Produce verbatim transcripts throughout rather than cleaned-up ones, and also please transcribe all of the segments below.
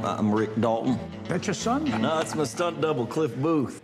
I'm Rick Dalton. That's your son? No, it's my stunt double, Cliff Booth.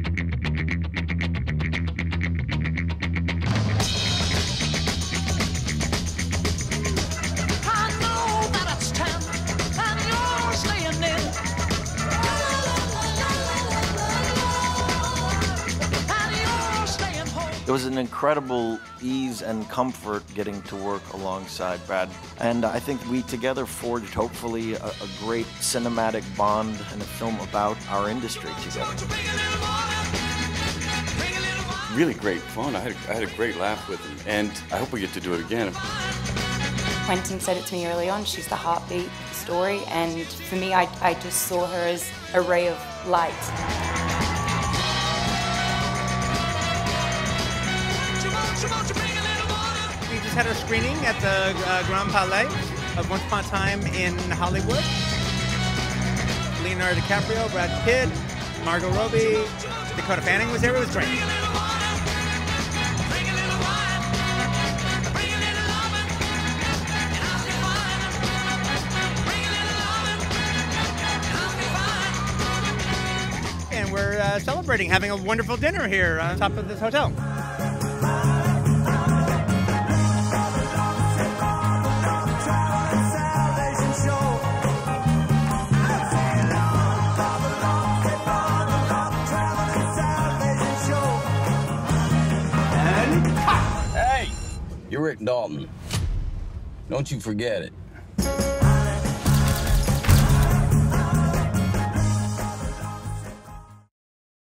It was an incredible ease and comfort getting to work alongside Brad. And I think we together forged, hopefully, a, a great cinematic bond and a film about our industry together. Really great fun. I had, I had a great laugh with him, and I hope we get to do it again. Quentin said it to me early on, she's the heartbeat of the story, and for me, I, I just saw her as a ray of light. We just had our screening at the uh, Grand Palais of Once Upon a Time in Hollywood. Leonardo DiCaprio, Brad Pitt, Margot Robbie, Dakota Fanning was there. It was great. And we're uh, celebrating having a wonderful dinner here on top of this hotel. Hey, you're Rick Dalton. Don't you forget it.